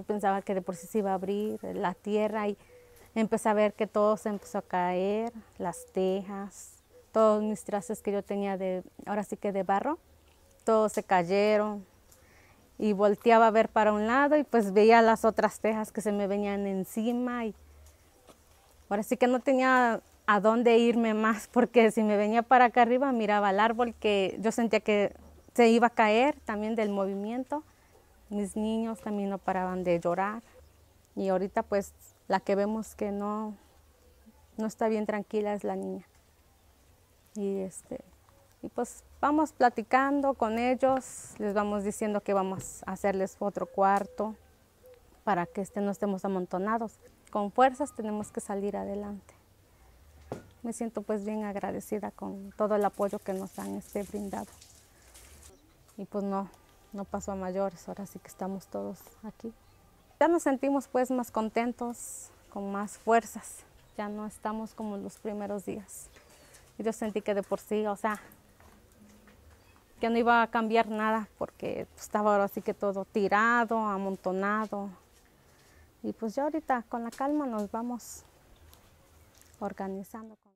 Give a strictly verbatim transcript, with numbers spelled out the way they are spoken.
Yo pensaba que de por sí se iba a abrir la tierra y empecé a ver que todo se empezó a caer, las tejas, todos mis trastes que yo tenía de, ahora sí que de barro, todos se cayeron. Y volteaba a ver para un lado y pues veía las otras tejas que se me venían encima y ahora sí que no tenía a dónde irme más, porque si me venía para acá arriba miraba el árbol que yo sentía que se iba a caer también del movimiento. Mis niños también no paraban de llorar y ahorita pues la que vemos que no, no está bien tranquila es la niña. Y, este, y pues vamos platicando con ellos, les vamos diciendo que vamos a hacerles otro cuarto para que este, no estemos amontonados. Con fuerzas tenemos que salir adelante. Me siento pues bien agradecida con todo el apoyo que nos han este, brindado. Y pues no, no pasó a mayores, ahora sí que estamos todos aquí. Ya nos sentimos pues más contentos, con más fuerzas. Ya no estamos como los primeros días. Y yo sentí que de por sí, o sea, que no iba a cambiar nada porque estaba ahora sí que todo tirado, amontonado. Y pues ya ahorita con la calma nos vamos organizando.